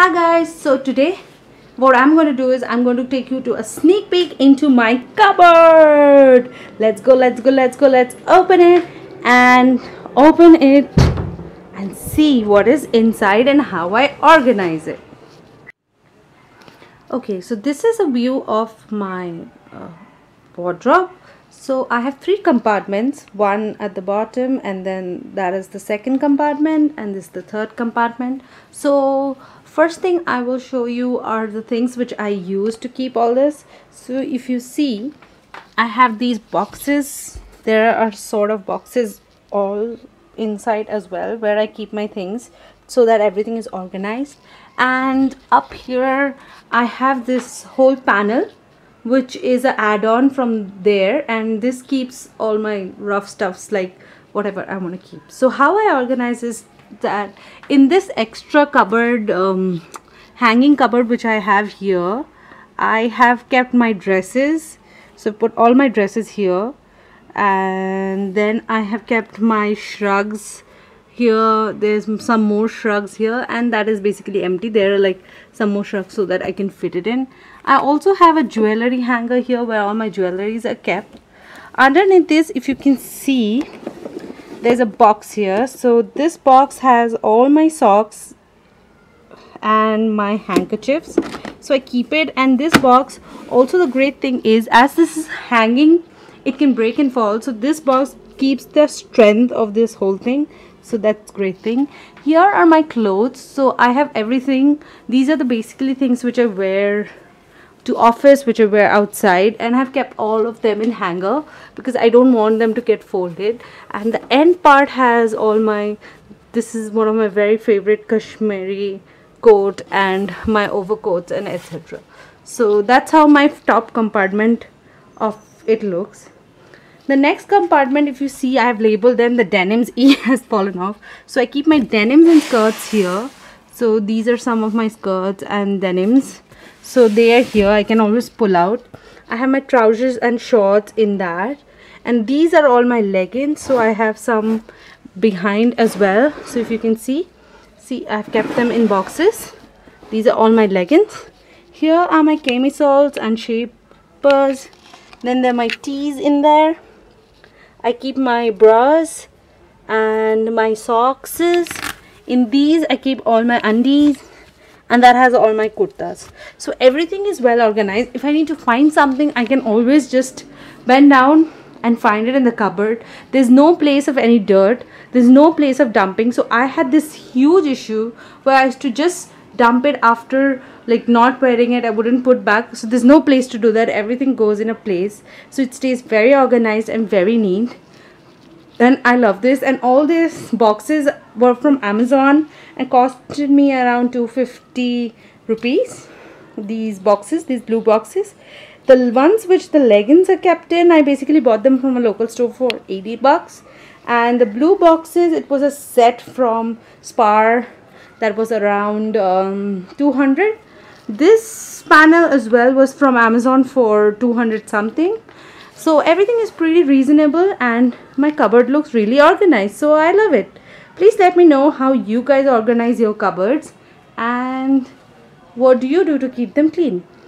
Hi guys, so today what I'm going to do is I'm going to take you to a sneak peek into my cupboard. Let's open it and see what is inside and how I organize it. Okay, so this is a view of my wardrobe. So I have three compartments, one at the bottom, and then that is the second compartment, and this is the third compartment. So first thing I will show you are the things which I use to keep all this. So if you see, I have these boxes. There are sort of boxes all inside as well where I keep my things so that everything is organized. And up here I have this whole panel which is an add-on from there, and this keeps all my rough stuffs, like whatever I want to keep. So how I organize is that in this extra cupboard, hanging cupboard which I have here, I have kept my dresses. So put all my dresses here, and then I have kept my shrugs here. There's some more shrugs here, and that is basically empty. There are like some more shrugs so that I can fit it in. I also have a jewelry hanger here where all my jewelries are kept. Underneath this, if you can see, there's a box here. So this box has all my socks and my handkerchiefs, so I keep it. And this box, also the great thing is, as this is hanging, it can break and fall, so this box keeps the strength of this whole thing. So that's great thing. Here are my clothes. So I have everything. These are the basically things which I wear to office, which I wear outside, and I've kept all of them in hanger because I don't want them to get folded. And the end part has all my, this is one of my very favorite Kashmiri coat and my overcoats and etc. So that's how my top compartment of it looks. The next compartment, if you see, I have labeled them the denims. E has fallen off, so I keep my denims and skirts here. So these are some of my skirts and denims, so they are here. I can always pull out. I have my trousers and shorts in that, and these are all my leggings. So I have some behind as well. So if you can see I've kept them in boxes. These are all my leggings. Here are my camisoles and shapers. Then there are my tees in there. I keep my bras and my socks. In these I keep all my undies, and that has all my kurtas. So everything is well organized. If I need to find something, I can always just bend down and find it in the cupboard. There's no place of any dirt, there's no place of dumping. So I had this huge issue where I used to just dump it after like not wearing it. I wouldn't put back, so there's no place to do that. Everything goes in a place, so it stays very organized and very neat, and I love this. And all these boxes were from Amazon and costed me around 250 rupees. These boxes, these blue boxes, the ones which the leggings are kept in, I basically bought them from a local store for 80 bucks. And the blue boxes, it was a set from Spar that was around 200. This panel as well was from Amazon for 200 something. So everything is pretty reasonable, and my cupboard looks really organized, so I love it. Please let me know how you guys organize your cupboards, and what do you do to keep them clean.